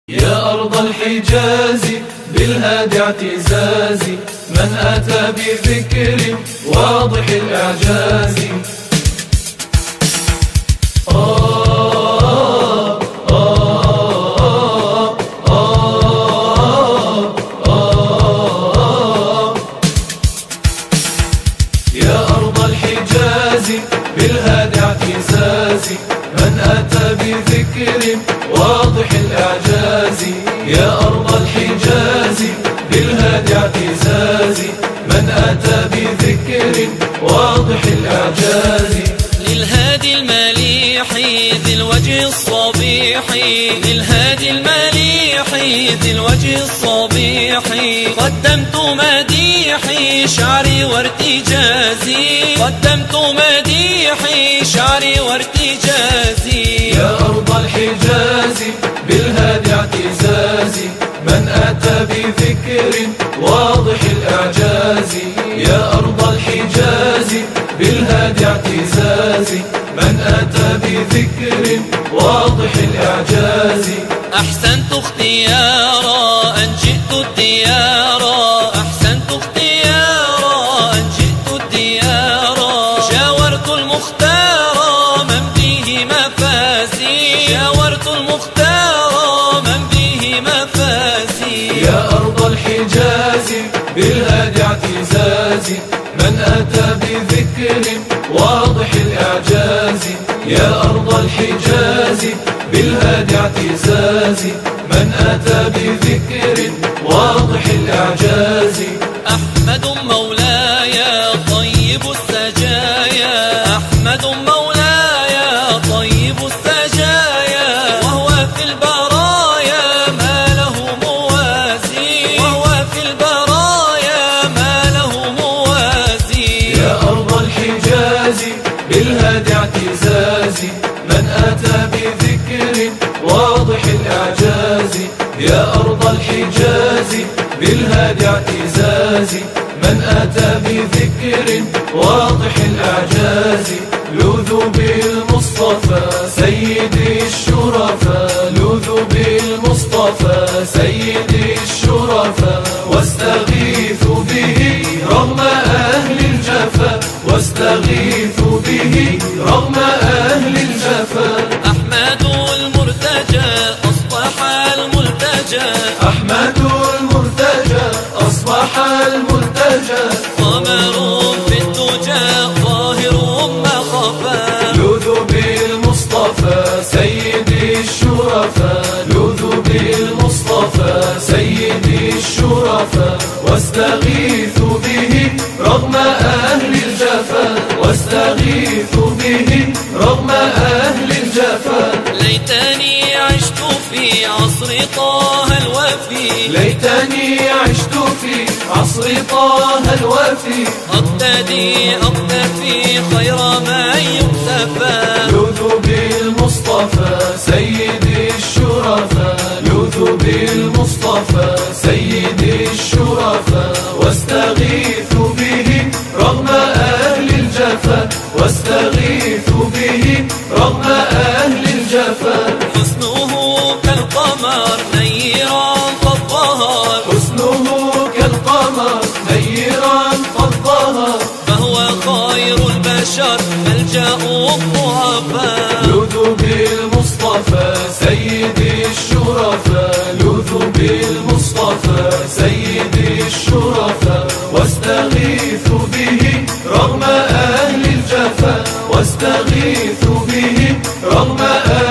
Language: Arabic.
يا أرض الحجاز بالهادي اعتزازي، من أتى بذكر واضح الإعجاز. يا أرض الحجاز بالهادي اعتزازي، من أتى بذكر واضح الإعجاز. يا أرض الحجاز بالهادي اعتزازي، من أتى بذكر واضح الإعجاز. للهادي المليح ذي الوجه الصبيح، للهادي المليح ذي الوجه الصبيح، قدمت مديحي شعري وارتجازي، قدمت مديحي شعري وارتجازي. يا أرض الحجاز بالهادي اعتزازي، من أتى بذكر واضح الإعجاز. يا أرض الحجاز بالهادي اعتزازي، من أتى بذكر واضح الإعجاز. أحسنت اختيارا أن جئت الديارا، أحسنت اختيارا أن جئت الديارا، شاورت المختار من به مفازي، شاورت المختار من به مفازي. يا أرض الحجاز بالهادي اعتزازي، من أتى بذكر واضح الإعجاز. يا أرض الحجاز بالهادي اعتزازي، من أتى بذكر واضح الإعجاز. أحمد مولاي طيب السجايا، أحمد مولاي طيب السجايا، وهو في البرايا ما له موازي، وهو في البرايا ما له موازي. يا أرض الحجاز بالهادي اعتزازي، من أتى بذكر واضح الإعجاز. يا أرض الحجاز بالهادي اعتزازي، من أتى بذكر واضح الإعجاز. لوذوا بالمصطفى سيدي الشرفاء، لوذوا بالمصطفى سيدي الشرفاء، واستغيثوا به رغم أهل الجفا، واستغيثوا به رغم أهل الجفا. أحمد المرتجى أصبح الملتجى، أحمد المرتجى أصبح الملتجى، قمر في الدجى ظاهر ما خفى. لوذوا بالمصطفى سيدي الشرفاء، لوذوا بالمصطفى سيدي الشرفاء، واستغيثوا به رغم أهل الجفا، واستغيثوا به رغم أهل الجفا. ليتني عشت في عصر طه الوفي، ليتني عشت في عصر طه الوفي، أقتفي خير ما يكتفى. لوذوا بالمصطفى سيدي الشرفاء، لوذوا بالمصطفى سيدي الشرفاء، واستغيثوا به رغم أهل الجفا، واستغيثوا به رغم أهل الجفا. حسنه كالقمر نيرا قد ظهر، حسنه كالقمر نيرا قد ظهر، فهو خير البشر ملجأ الضعفاء. لوذوا بالمصطفى سيدي الشرفاء، لوذوا بالمصطفى سيدي الشرفاء، واستغيثوا به رغم أهل الجفا، واستغيثوا به رغم أهل